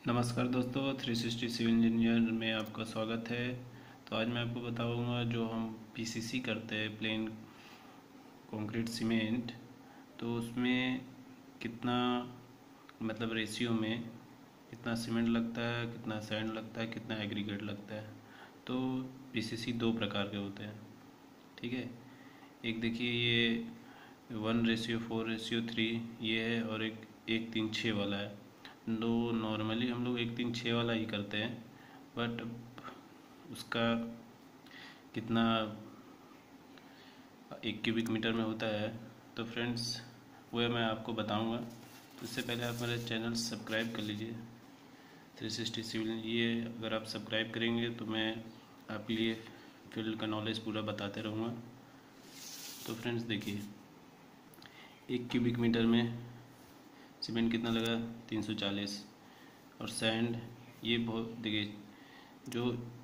नमस्कार दोस्तों, 360 civil engineer में आपका स्वागत है। तो आज मैं आपको बताऊंगा जो हम पीसीसी करते हैं, प्लेन कंक्रीट सीमेंट, तो उसमें कितना मतलब रेशियो में कितना सीमेंट लगता है, कितना सैंड लगता है, कितना एग्रीगेट लगता है। तो पीसीसी दो प्रकार के होते हैं, ठीक है। एक देखिए ये 1:4:3 ये है, और एक 1:3:6 वाला है। दो नॉर्मली हम लोग 1:3:6 वाला ही करते हैं, बट उसका कितना 1 क्यूबिक मीटर में होता है, तो फ्रेंड्स वह मैं आपको बताऊंगा। तो इससे पहले आप मेरे चैनल सब्सक्राइब कर लीजिए 360 सिविल। ये अगर आप सब्सक्राइब करेंगे तो मैं आपके लिए फील्ड का नॉलेज पूरा बताते रहूँगा। तो फ्रेंड्स देखिए, 1 क्यूबिक मीटर में सीमेंट कितना लगा, 340। और सैंड ये बहुत देखिए, जो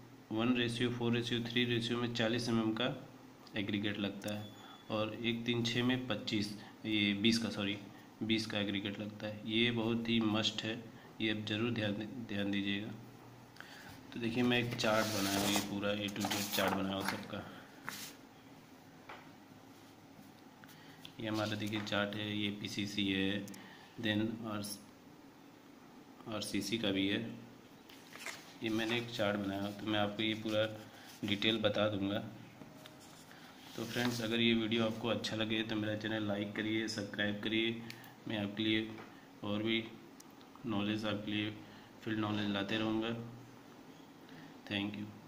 1:4:3 रेशियो में 40 mm का एग्रीगेट लगता है, और 1:3:6 में 20 का एग्रीगेट लगता है। ये बहुत ही मस्ट है, ये अब ज़रूर ध्यान दीजिएगा। तो देखिए मैं एक चार्ट बनाया हूँ, ये पूरा A to Z चार्ट बनाया हूँ सबका। ये हमारा देखिए चार्ट है, ये पीसीसी है, देन और सीसी का भी है। ये मैंने एक चार्ट बनाया, तो मैं आपको ये पूरा डिटेल बता दूंगा। तो फ्रेंड्स अगर ये वीडियो आपको अच्छा लगे तो मेरा चैनल लाइक करिए, सब्सक्राइब करिए। मैं आपके लिए और भी नॉलेज, आपके लिए फील्ड नॉलेज लाते रहूँगा। Thank you.